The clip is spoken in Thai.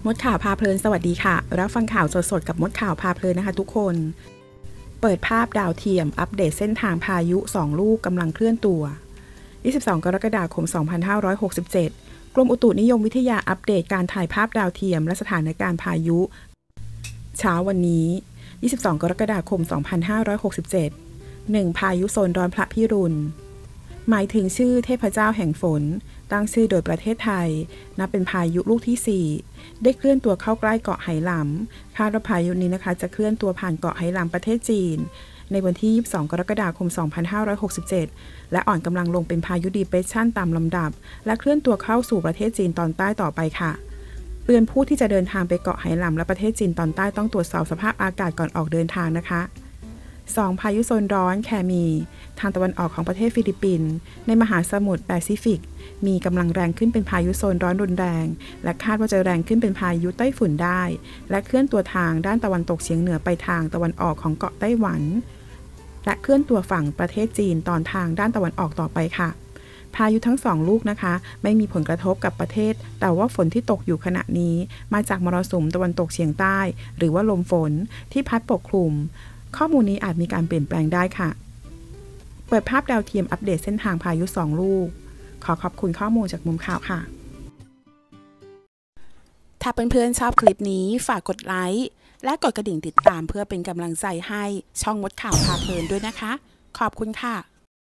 มดข่าวพาเพลินสวัสดีค่ะรับฟังข่าวสดๆกับมดข่าวพาเพลินนะคะทุกคนเปิดภาพดาวเทียมอัปเดตเส้นทางพายุ2ลูกกำลังเคลื่อนตัว22 กรกฎาคม 2567 กรมอุตุนิยมวิทยาอัปเดตการถ่ายภาพดาวเทียมและสถานการณ์พายุเช้าวันนี้22 กรกฎาคม 2567 1. พายุโซนร้อนพระพิรุณหมายถึงชื่อเทพเจ้าแห่งฝนตั้งชื่อโดยประเทศไทยนับเป็นพายุลูกที่4ได้เคลื่อนตัวเข้าใกล้เกาะไหหลำคาดว่าพายุนี้นะคะจะเคลื่อนตัวผ่านเกาะไหหลำประเทศจีนในวันที่22 กรกฎาคม 2567 และอ่อนกำลังลงเป็นพายุดีเปรสชันตามลำดับและเคลื่อนตัวเข้าสู่ประเทศจีนตอนใต้ต่อไปค่ะเตือนผู้ที่จะเดินทางไปเกาะไหหลำและประเทศจีนตอนใต้ต้องตรวจสอบสภาพอากาศก่อนออกเดินทางนะคะ2. พายุโซนร้อนแคมีทางตะวันออกของประเทศฟิลิปปินส์ในมหาสมุทรแปซิฟิกมีกำลังแรงขึ้นเป็นพายุโซนร้อนรุนแรงและคาดว่าจะแรงขึ้นเป็นพายุไต้ฝุ่นได้และเคลื่อนตัวทางด้านตะวันตกเฉียงเหนือไปทางตะวันออกของเกาะไต้หวันและเคลื่อนตัวฝั่งประเทศจีนตอนทางด้านตะวันออกต่อไปค่ะพายุทั้ง2ลูกนะคะไม่มีผลกระทบกับประเทศแต่ว่าฝนที่ตกอยู่ขณะนี้มาจากมรสุมตะวันตกเฉียงใต้หรือว่าลมฝนที่พัดปกคลุมข้อมูลนี้อาจมีการเปลี่ยนแปลงได้ค่ะเปิดภาพดาวเทียมอัปเดตเส้นทางพายุ2ลูกขอขอบคุณข้อมูลจากมุมข่าวค่ะถ้าเพื่อนๆชอบคลิปนี้ฝากกดไลค์และกดกระดิ่งติดตามเพื่อเป็นกำลังใจให้ช่องมดข่าวพาเพลินด้วยนะคะขอบคุณค่ะ